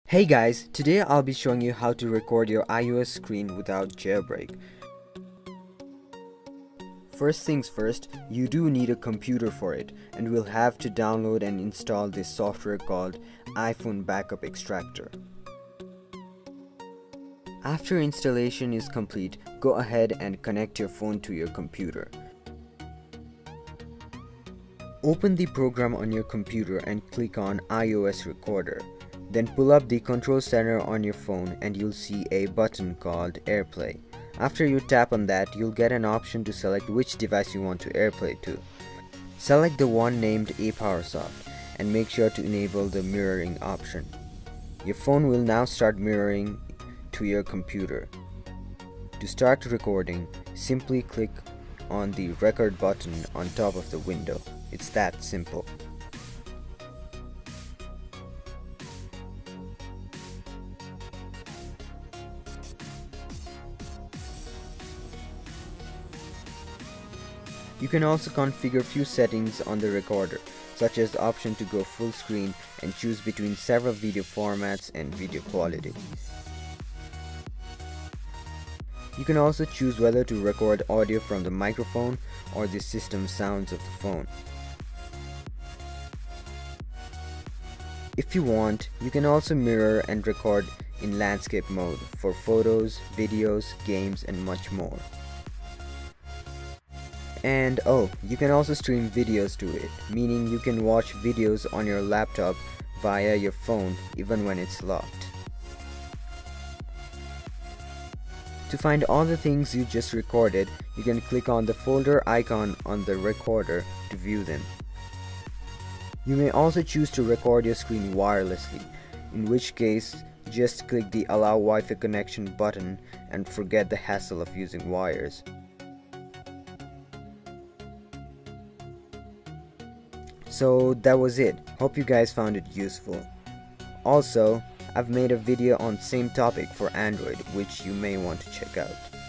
Hey guys, today I'll be showing you how to record your iOS screen without Jailbreak. First things first, you do need a computer for it, and we'll have to download and install this software called iPhone Backup Extractor. After installation is complete, go ahead and connect your phone to your computer. Open the program on your computer and click on iOS Recorder. Then pull up the control center on your phone and you'll see a button called AirPlay. After you tap on that, you'll get an option to select which device you want to AirPlay to. Select the one named Apowersoft and make sure to enable the mirroring option. Your phone will now start mirroring to your computer. To start recording, simply click on the record button on top of the window. It's that simple. You can also configure few settings on the recorder, such as the option to go full screen and choose between several video formats and video quality. You can also choose whether to record audio from the microphone or the system sounds of the phone. If you want, you can also mirror and record in landscape mode for photos, videos, games, and much more. And you can also stream videos to it, meaning you can watch videos on your laptop via your phone even when it's locked. To find all the things you just recorded, you can click on the folder icon on the recorder to view them. You may also choose to record your screen wirelessly, in which case just click the Allow Wi-Fi connection button and forget the hassle of using wires. So that was it. Hope you guys found it useful. Also, I've made a video on same topic for Android which you may want to check out.